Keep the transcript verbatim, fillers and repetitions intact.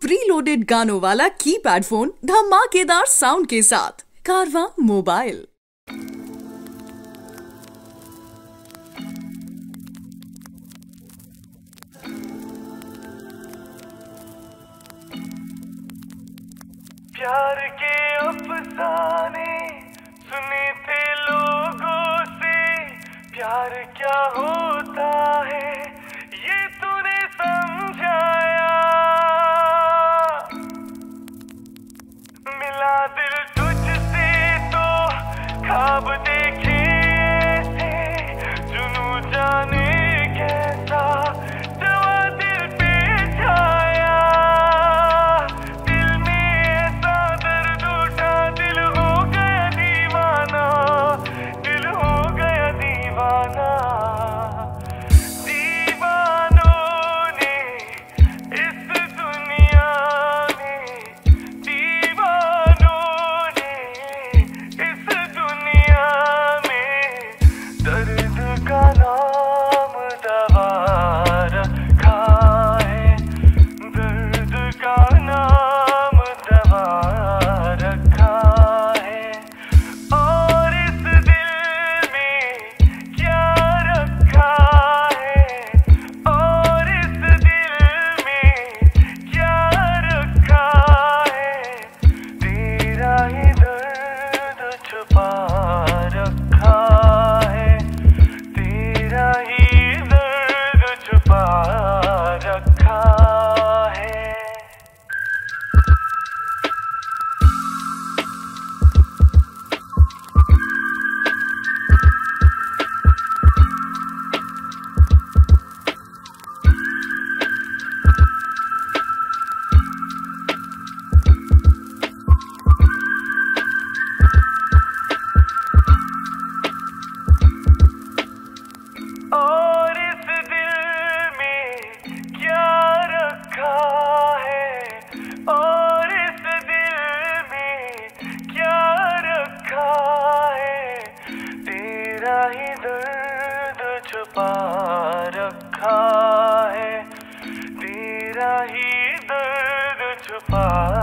Pre loaded गानों वाला keypad phone धमाकेदार साउंड के साथ कारवां मोबाइल। प्यार के अफसाने सुने थे लोगों से, प्यार क्या होता है ये तूने समझाया। मिला दिल तुझसे तो ख्वाब देखे थे, जुनू जाने कैसा जवा दिल पे छाया। दिल में ऐसा दर्द उठा, दिल हो गया दीवाना, दिल हो गया दीवाना। दीवानों ने इस दुनिया में, दीवानों ने इस दुनिया में दर्द का नाम दवा रखा है, दर्द का नाम दवा रखा है। और इस दिल में क्या रखा है, और इस दिल में क्या रखा है, तेरा ही दर्द छुपा रखा है, तेरा ही दर्द छुपा रखा है। और इस दिल में क्या रखा है, और इस दिल में क्या रखा है, तेरा ही दर्द छुपा रखा है, तेरा ही दर्द छुपा